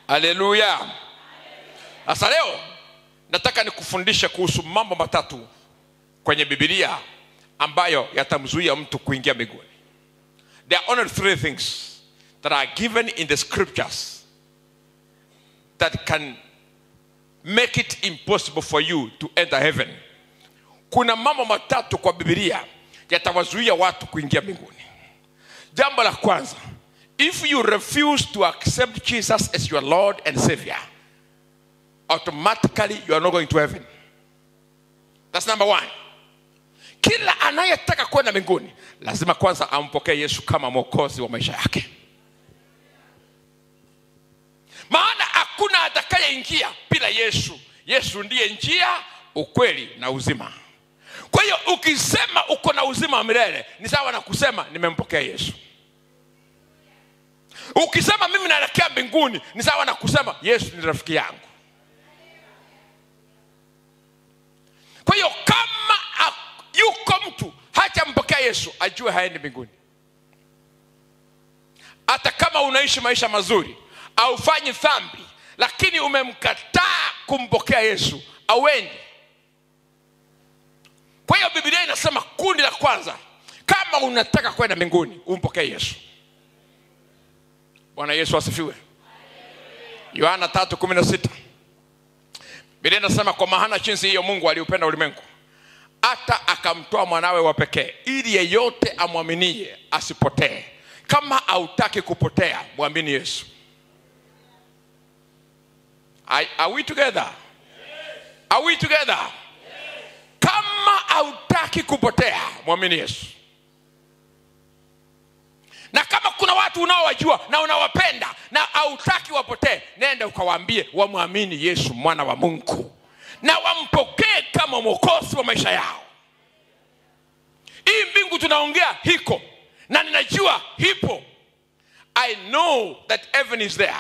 Haleluya. Sasa leo nataka nikufundishe kuhusu mambo matatu kwenye Biblia ambayo yatamzuia mtu kuingia mbinguni. There are only 3 things that are given in the scriptures that can make it impossible for you to enter heaven. Kuna mambo matatu kwa Biblia yatawazuia watu kuingia mbinguni. Jambo la kwanza, if you refuse to accept Jesus as your Lord and Savior, automatically you are not going to heaven. That's number 1. Kila anayetaka kwenda mbinguni lazima kwanza ampokee Yesu kama mwokozi wa maisha yake. Maana hakuna atakayeingia bila Yesu. Yesu ndiye njia, ukweli na uzima. Kwa hiyo ukisema uko na uzima wa milele ni sawa na kusema nimempokea Yesu. Ukisema mimi naelekea mbinguni ni sawa na kusema Yesu ni rafiki yangu. Kwa hiyo kama yuko mtu hajampokea Yesu, ajue haendi mbinguni. Hata kama unaishi maisha mazuri au ufanye dhambi, lakini umemkataa kumpokea Yesu, hauendi. Kwa hiyo Biblia inasema kundi la kwanza, kama unataka kwenda mbinguni, umpokee Yesu. Bwana Yesu asifiwe. Yohana 3:16. Biblia inasema kwa maana jinsi hiyo Mungu aliupenda ulimwengu hata akamtoa mwanawe wa pekee ili yeyote amwaminie asipotee. Kama hautaki kupotea, muamini Yesu. Are we together? Yes. Are we together? Yes. Kama hautaki kupotea, muamini Yesu. Na kama kuna watu unaowajua na unawapenda na hautaki wapotee, nenda ukawaambie wamwamini Yesu mwana wa Mungu na wampokee kama mwokozi wa maisha yao. Hii mbingu tunaongea hiko na ninajua hipo. I know that heaven is there.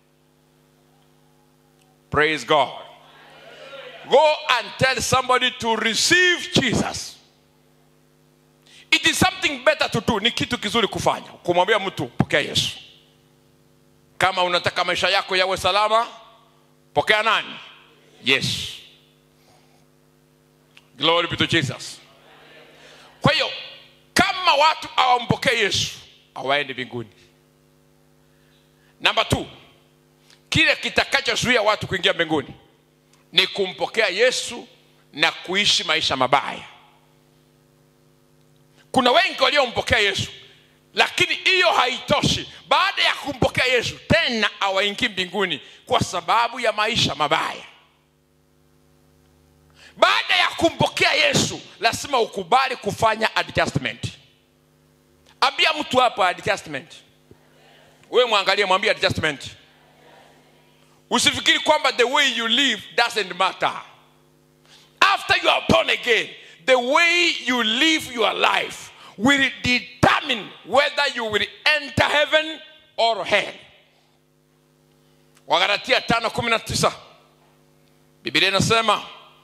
Praise God. Go and tell somebody to receive Jesus. It is something better to do. Ni kitu kizuri kufanya, kumwambia mtu pokea Yesu. Kama unataka maisha yako yawe salama, pokea nani? Yesu. Glory be to Jesus. Kwa hiyo kama watu hawampokee Yesu, hawaendi mbinguni. Number 2, kile kitakachozuia watu kuingia mbinguni ni kumpokea Yesu na kuishi maisha mabaya. Kuna wengi waliompokea Yesu, lakini hiyo haitoshi. Baada ya kumpokea Yesu tena hawaingii mbinguni kwa sababu ya maisha mabaya. Baada ya kumpokea Yesu lazima ukubali kufanya adjustment. Ambia mtu hapa adjustment. Wewe muangalie, mwambie adjustment. Usifikiri kwamba the way you live doesn't matter. After you are born again, the way you live your life will determine whether you will enter heaven or hell. Wagalatia 5:19. Biblia inasema,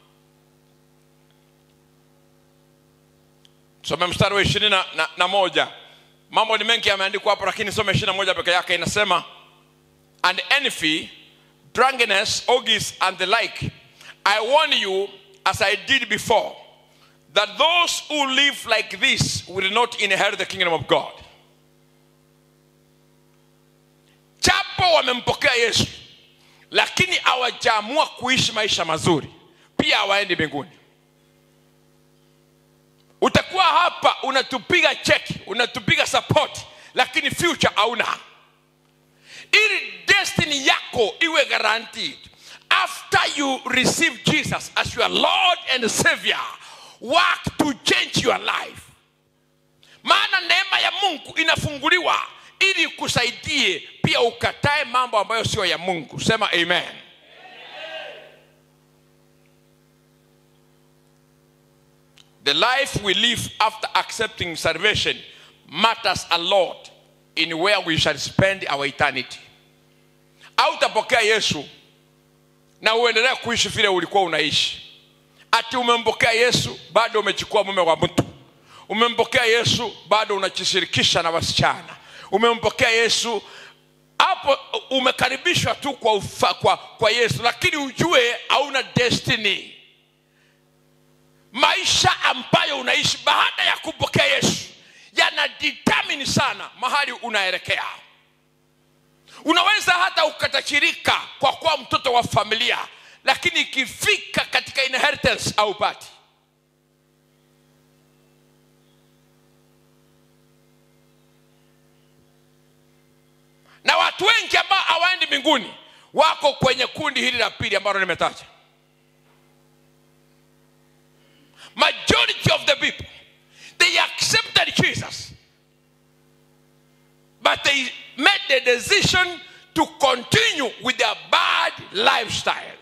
soma mstari wa 21. Mambo ni mengi yameandikwa hapo, lakini soma 21 peke yake. Inasema, and envy, drunkenness, orgies and the like, I warn you as I did before, that those who live like this will not inherit the kingdom of God. Japo wamempokea Yesu, lakini hawajaamua kuishi maisha mazuri, pia hawaendi mbinguni. Utakuwa hapa unatupiga cheki, unatupiga support, lakini future hauna. Ili destiny yako iwe guaranteed, after you receive Jesus as your Lord and Savior, work to change your life. Maana neema ya Mungu inafunguliwa ili kusaidie pia ukatae mambo ambayo sio ya Mungu. Sema amen. The life we live after accepting salvation matters a lot in where we shall spend our eternity. Au utapokea Yesu na uendelea kuishi vile ulikuwa unaishi. Ati umempokea Yesu bado umechukua mume wa mtu. Umempokea Yesu bado unajishirikisha na wasichana. Umempokea Yesu Hapo umekaribishwa tu kwa Yesu, lakini ujue hauna destiny. Maisha ambayo unaishi baada ya kupokea Yesu yana determine sana mahali unaelekea. Unaweza hata ukatachirika kwa kuwa mtoto wa familia, lakini ikifika katika inheritance au pati. Na watu wengi ambao hawaendi mbinguni wako kwenye kundi hili la pili ambalo nimetaja. Majority of the people, they accepted Jesus, but they made the decision to continue with their bad lifestyle.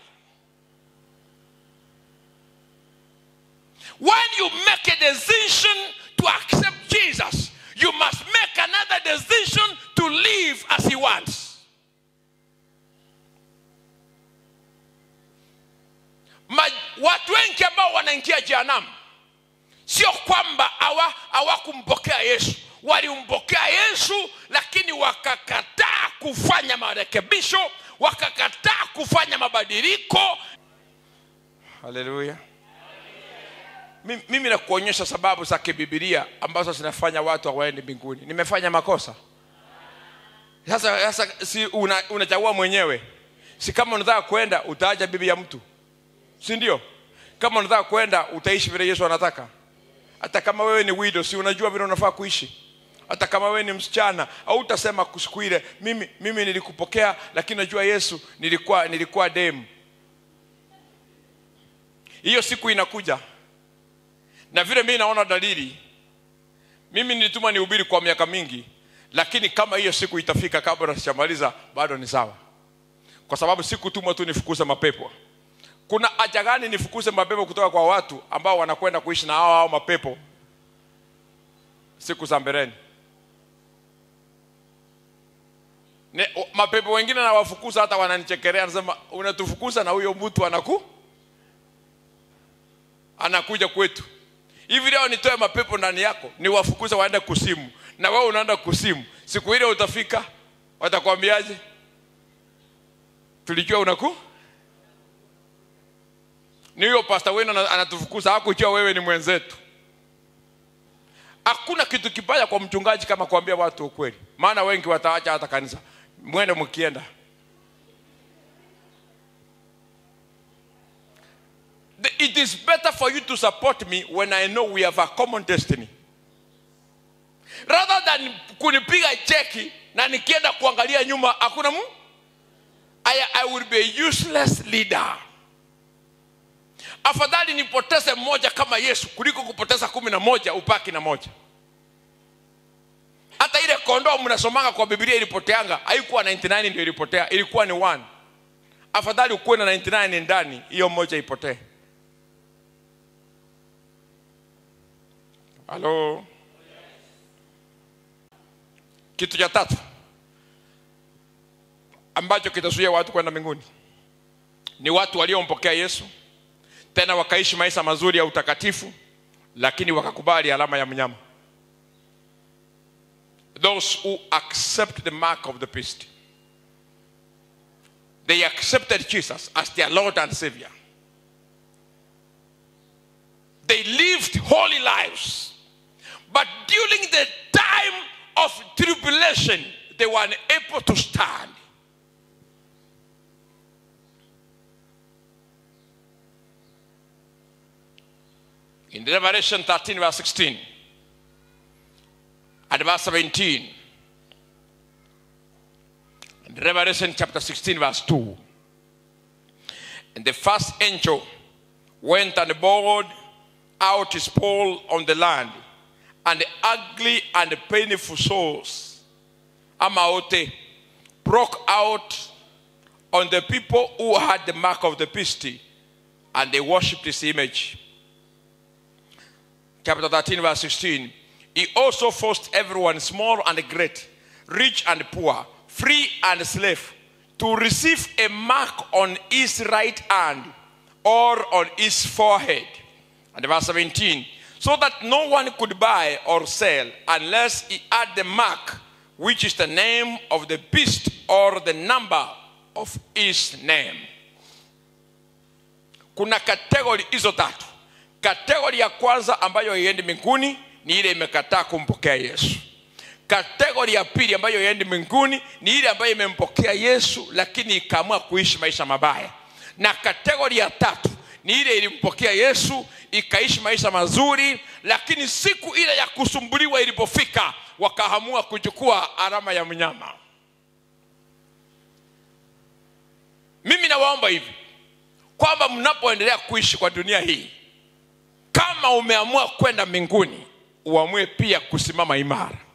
When you make a decision to accept Jesus, you must make another decision to live as he wants. Watu wengi ambao wanaingia jehanamu sio kwamba hawakumpokea Yesu. Walimpokea Yesu, lakini wakakataa kufanya marekebisho, wakakataa kufanya mabadiliko. Haleluya. Mimi nakuonyesha sababu za kibibilia ambazo zinafanya watu hawaendi mbinguni. Nimefanya makosa? Sasa si unachagua mwenyewe. Si kama unataka kwenda utaacha bibi ya mtu, si ndio? Kama unataka kwenda utaishi vile Yesu anataka. Hata kama wewe ni widow, si unajua vile unafaa kuishi? Hata kama wewe ni msichana, au utasema siku ile mimi nilikupokea, lakini najua Yesu nilikuwa dem. Hiyo siku inakuja. Na vile mimi naona dalili, mimi nilituma nihubiri kwa miaka mingi, lakini kama hiyo siku itafika kabla sijamaliza, bado ni sawa. Kwa sababu sikutuma tu nifukuze mapepo. Kuna haja gani nifukuze mapepo kutoka kwa watu ambao wanakwenda kuishi na hao mapepo siku za mbeleni? Mapepo wengine na wafukuza hata wananichekelea, anasema unatufukuza na huyo mtu anakuja kwetu. Hivi leo nitoe mapepo ndani yako, niwafukuza waende kusimu, na wewe unaenda kusimu. Siku ile utafika, watakwambiaje? Tulijua ni huyo pastor wenu anatufukuza, hakujua wewe ni mwenzetu. Hakuna kitu kibaya kwa mchungaji kama kuambia watu ukweli. Maana wengi wataacha hata kanisa. Mwende mkienda. It is better for you to support me when I know we have a common destiny, rather than kunipiga cheki na nikienda kuangalia nyuma hakuna I will be a useless leader. Afadhali nipoteze mmoja kama Yesu kuliko kupoteza 11 upaki na moja. Hata ile kondoo mnasomanga kwa Biblia ilipoteanga, haikuwa 99 ndio ilipotea, ilikuwa ni 1. Afadhali ukuwe na 99 ndani, hiyo moja ipotee. Halo. Kitu cha tatu ambacho kitazuia watu kwenda mbinguni ni watu waliompokea Yesu, tena wakaishi maisha mazuri ya utakatifu, lakini wakakubali alama ya mnyama. Those who accept the mark of the beast. They accepted Jesus as their Lord and Savior. They lived holy lives. But during the time of tribulation, they were unable to stand. In Revelation 13 verse 16 and verse 17, and Revelation chapter 16 verse 2, and the first angel went and poured out his pole on the land, and the ugly and painful souls, amaote, broke out on the people who had the mark of the beast, and they worshipped his image. Chapter 13 verse 16. He also forced everyone, small and great, rich and poor, free and slave, to receive a mark on his right hand or on his forehead. And verse 17. So that no one could buy or sell unless he had the mark, which is the name of the beast or the number of his name. Kuna kategori hizo tatu. Kategori ya kwanza ambayo iendi mbinguni ni ile imekataa kumpokea Yesu. Kategori ya pili ambayo iendi mbinguni ni ile ambayo imempokea Yesu lakini ikaamua kuishi maisha mabaya. Na kategori ya tatu ni ile ilimpokea Yesu ikaishi maisha mazuri, lakini siku ile ya kusumbuliwa ilipofika wakaamua kuchukua alama ya mnyama. Mimi nawaomba hivi kwamba mnapoendelea kuishi kwa dunia hii, kama umeamua kwenda mbinguni, uamue pia kusimama imara.